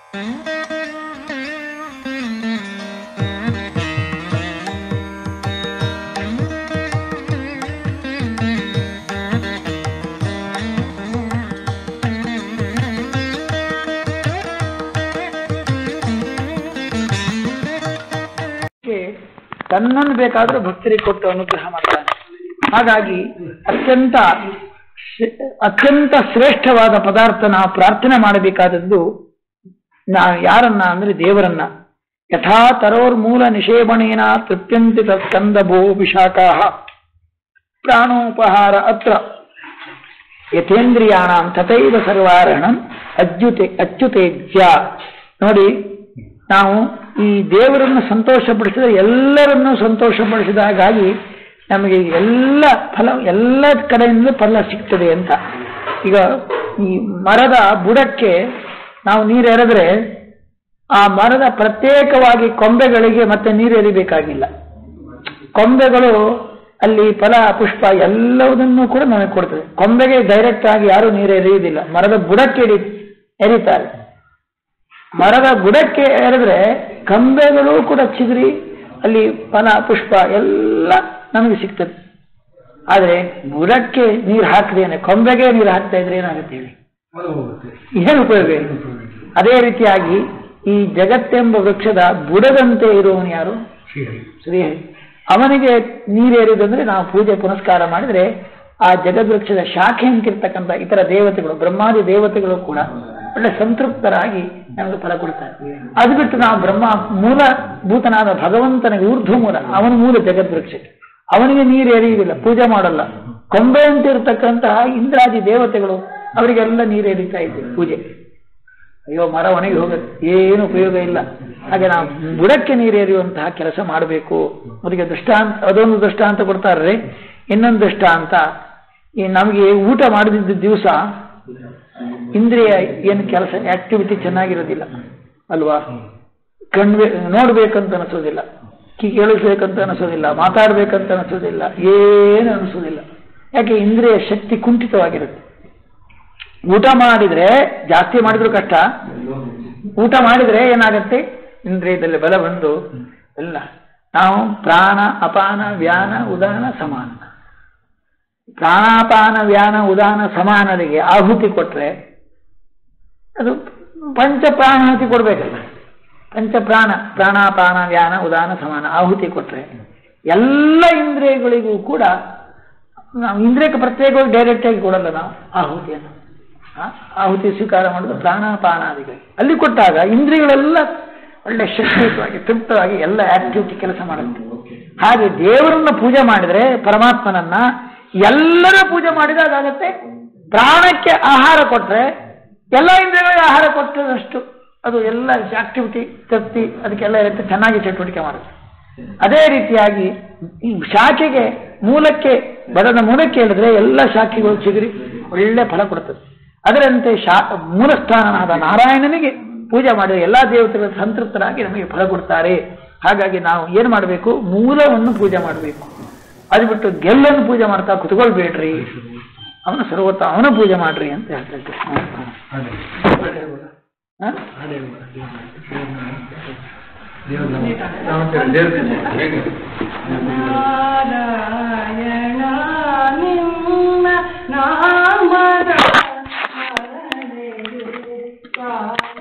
ತನ್ನನ್ನು ಬೇಕಾದರೂ ಭಕ್ತರಿಗೆ ಕೊಟ್ಟು ಅನುಗ್ರಹ ಮಾಡ್ತಾನೆ. ಹಾಗಾಗಿ ಅತ್ಯಂತ ಶ್ರೇಷ್ಠವಾದ ಪದಾರ್ಥ ನಾವು ಪ್ರಾರ್ಥನೆ ಮಾಡಬೇಕಾದದ್ದು ಯಾರನ್ನ ಅಂದ್ರೆ ದೇವರನ್ನ. ಯಥಾ ತರೋರ್ಮೂಲ ನಿಷೇವಣೇನ ತೃಪ್ಯಂತಿ ತತ್ಕಂದ ಭೋ ವಿಶಾಖಾ ಪ್ರಾಣೋಪಹಾರ ಅತ್ರ ಯಥೇಂದ್ರಿಯಾಣ ತಥೈವ ಸರ್ವಾರಣಂ ಅಚ್ಯುತೇಜ್ಯ. ನೋಡಿ, ನಾವು ಈ ದೇವರನ್ನು ಸಂತೋಷಪಡಿಸಿದರೆ ಎಲ್ಲರನ್ನೂ ಸಂತೋಷಪಡಿಸಿದಾಗಾಗಿ ನಮಗೆ ಎಲ್ಲ ಫಲ ಎಲ್ಲ ಕಡೆಯಿಂದ ಫಲ ಸಿಗ್ತದೆ ಅಂತ. ಈಗ ಈ ಮರದ ಬುಡಕ್ಕೆ ನಾವು ನೀರು ಎರೆದ್ರೆ ಆ ಮರದ ಪ್ರತ್ಯೇಕವಾಗಿ ಕೊಂಬೆಗಳಿಗೆ ಮತ್ತೆ ನೀರು ಎರಿಬೇಕಾಗಿಲ್ಲ. ಕೊಂಬೆಗಳು ಅಲ್ಲಿ ಫಲ ಪುಷ್ಪ ಎಲ್ಲವುದನ್ನು ಕೂಡ ನಮಗೆ ಕೊಡ್ತದೆ. ಕೊಂಬೆಗೆ ಡೈರೆಕ್ಟ್ ಆಗಿ ಯಾರೂ ನೀರು ಎರೆಯುವುದಿಲ್ಲ, ಮರದ ಬುಡಕ್ಕೆ ಎರಿತಾರೆ. ಮರದ ಬುಡಕ್ಕೆ ಎರೆದ್ರೆ ಕೊಂಬೆಗಳು ಕೂಡ ಚಿಗುರಿ ಅಲ್ಲಿ ಫಲ ಪುಷ್ಪ ಎಲ್ಲ ನಮಗೆ ಸಿಗ್ತದೆ. ಆದರೆ ಬುಡಕ್ಕೆ ನೀರು ಹಾಕದೇನೆ ಕೊಂಬೆಗೆ ನೀರು ಹಾಕ್ತಾ ಇದ್ರೆ ಏನಾಗುತ್ತೆ ಹೇಳಿ? ಏನು ಉಪಯೋಗ? ಅದೇ ರೀತಿಯಾಗಿ ಈ ಜಗತ್ತೆಂಬ ವೃಕ್ಷದ ಬುಡದಂತೆ ಇರುವವನು ಯಾರು? ಶ್ರೀಹರಿ. ಅವನಿಗೆ ನೀರೇರಿದಂದ್ರೆ ನಾವು ಪೂಜೆ ಪುನಸ್ಕಾರ ಮಾಡಿದ್ರೆ ಆ ಜಗದ್ವೃಕ್ಷದ ಶಾಖೆ ಅಂತಿರ್ತಕ್ಕಂಥ ಇತರ ದೇವತೆಗಳು, ಬ್ರಹ್ಮಾದಿ ದೇವತೆಗಳು ಕೂಡ ಒಳ್ಳೆ ಸಂತೃಪ್ತರಾಗಿ ನಮಗೆ ಫಲ ಕೊಡ್ತಾರೆ. ಅದು ಬಿಟ್ಟು ನಾವು ಬ್ರಹ್ಮ ಮೂಲಭೂತನಾದ ಭಗವಂತನಿಗೆ ಊರ್ಧ್ವ ಮೂಲ, ಅವನ ಮೂಲ ಜಗದ್ವೃಕ್ಷಕ್ಕೆ, ಅವನಿಗೆ ನೀರು ಎರೆಯುವುದಿಲ್ಲ, ಪೂಜೆ ಮಾಡಲ್ಲ. ಕೊಂಬೆ ಅಂತ ಇರತಕ್ಕಂತಹ ಇಂದ್ರಾದಿ ದೇವತೆಗಳು ಅವರಿಗೆಲ್ಲ ನೀರು ಎರೀತಾ ಇದ್ದೀವಿ ಪೂಜೆ. ಅಯ್ಯೋ, ಮರ ಒಣಗಿ ಹೋಗುತ್ತೆ, ಏನು ಉಪಯೋಗ ಇಲ್ಲ. ಹಾಗೆ ನಾವು ಬುಡಕ್ಕೆ ನೀರು ಎರೆಯುವಂತಹ ಕೆಲಸ ಮಾಡಬೇಕು. ಅವರಿಗೆ ದೃಷ್ಟಾಂತ, ಅದೊಂದು ದೃಷ್ಟಾಂತ ಕೊಡ್ತಾರ್ರಿ. ಇನ್ನೊಂದು ದೃಷ್ಟಾಂತ, ಈ ನಮಗೆ ಊಟ ಮಾಡದಿದ್ದ ದಿವಸ ಇಂದ್ರಿಯ ಏನು ಕೆಲಸ ಆಕ್ಟಿವಿಟಿ ಚೆನ್ನಾಗಿರೋದಿಲ್ಲ ಅಲ್ವಾ? ನೋಡ್ಬೇಕಂತ ಅನಿಸೋದಿಲ್ಲ, ಕೇಳಿಸ್ಬೇಕಂತ ಅನಿಸೋದಿಲ್ಲ, ಮಾತಾಡ್ಬೇಕಂತ ಅನಿಸೋದಿಲ್ಲ, ಏನು ಅನಿಸೋದಿಲ್ಲ. ಯಾಕೆ? ಇಂದ್ರಿಯ ಶಕ್ತಿ ಕುಂಠಿತವಾಗಿರುತ್ತೆ. ಊಟ ಮಾಡಿದ್ರೆ, ಜಾಸ್ತಿ ಮಾಡಿದ್ರು ಕಷ್ಟ, ಊಟ ಮಾಡಿದ್ರೆ ಏನಾಗತ್ತೆ? ಇಂದ್ರಿಯದಲ್ಲಿ ಬಲ ಬಂದು ಎಲ್ಲ ನಾವು ಪ್ರಾಣ ಅಪಾನ ವ್ಯಾನ ಉದಾನ ಸಮಾನ, ಪ್ರಾಣಾಪಾನ ವ್ಯಾನ ಉದಾನ ಸಮಾನರಿಗೆ ಆಹುತಿ ಕೊಟ್ರೆ ಅದು ಪಂಚಪ್ರಾಣಾಹುತಿ ಕೊಡ್ಬೇಕಲ್ಲ. ಪಂಚಪ್ರಾಣ, ಪ್ರಾಣಾಪಾನ ವ್ಯಾನ ಉದಾನ ಸಮಾನ ಆಹುತಿ ಕೊಟ್ರೆ ಎಲ್ಲ ಇಂದ್ರಿಯಗಳಿಗೂ ಕೂಡ, ನಾವು ಇಂದ್ರಿಯಕ್ಕೆ ಪ್ರತ್ಯೇಕವಾಗಿ ಡೈರೆಕ್ಟ್ ಆಗಿ ಕೊಡಲ್ಲ ನಾವು ಆಹುತಿಯನ್ನು. ಆಹುತಿ ಸ್ವೀಕಾರ ಮಾಡೋದು ಪ್ರಾಣಾಪಾನಾದಿಗಳಿಗೆ. ಅಲ್ಲಿ ಕೊಟ್ಟಾಗ ಇಂದ್ರಿಯಗಳೆಲ್ಲ ಒಳ್ಳೆ ಶಕ್ತಿಯುತವಾಗಿ ತೃಪ್ತವಾಗಿ ಎಲ್ಲ ಆಕ್ಟಿವಿಟಿ ಕೆಲಸ ಮಾಡುತ್ತೆ. ಹಾಗೆ ದೇವರನ್ನ ಪೂಜೆ ಮಾಡಿದ್ರೆ, ಪರಮಾತ್ಮನನ್ನ ಎಲ್ಲರೂ ಪೂಜೆ ಮಾಡಿದಾಗತ್ತೆ. ಪ್ರಾಣಕ್ಕೆ ಆಹಾರ ಕೊಟ್ರೆ ಎಲ್ಲ ಇಂದ್ರಿಯಗಳಿಗೆ ಆಹಾರ ಕೊಟ್ಟದಷ್ಟು ಅದು ಎಲ್ಲ ಆಕ್ಟಿವಿಟಿ ತೃಪ್ತಿ ಅದಕ್ಕೆಲ್ಲ ಇರುತ್ತೆ, ಚೆನ್ನಾಗಿ ಚಟುವಟಿಕೆ ಮಾಡುತ್ತೆ. ಅದೇ ರೀತಿಯಾಗಿ ಈ ಶಾಖೆಗೆ ಮೂಲಕ್ಕೆ ಬಡದ ಮೂಲಕ್ಕೆ ಹೇಳಿದ್ರೆ ಎಲ್ಲ ಶಾಖೆಗಳು ಚಿಗುರಿ ಒಳ್ಳೆ ಫಲ ಕೊಡ್ತದೆ. ಅದರಂತೆ ಮೂಲಸ್ಥಾನನಾದ ನಾರಾಯಣನಿಗೆ ಪೂಜೆ ಮಾಡಿದ್ರೆ ಎಲ್ಲ ದೇವತೆಗಳು ಸಂತೃಪ್ತರಾಗಿ ನಮಗೆ ಫಲ ಕೊಡ್ತಾರೆ. ಹಾಗಾಗಿ ನಾವು ಏನು ಮಾಡಬೇಕು? ಮೂಲವನ್ನು ಪೂಜೆ ಮಾಡಬೇಕು. ಅದು ಬಿಟ್ಟು ಗೆಲ್ಲನ್ನು ಪೂಜೆ ಮಾಡ್ತಾ ಕುತ್ಕೊಳ್ಬೇಡ್ರಿ, ಅವನ ಸರ್ವತ ಅವನ ಪೂಜೆ ಮಾಡ್ರಿ ಅಂತ ಹೇಳ್ತಾ ಇದ್ದಾರೆ. ನಾರಾಯಣ ನಿಮ್ಮ ನಾಮದ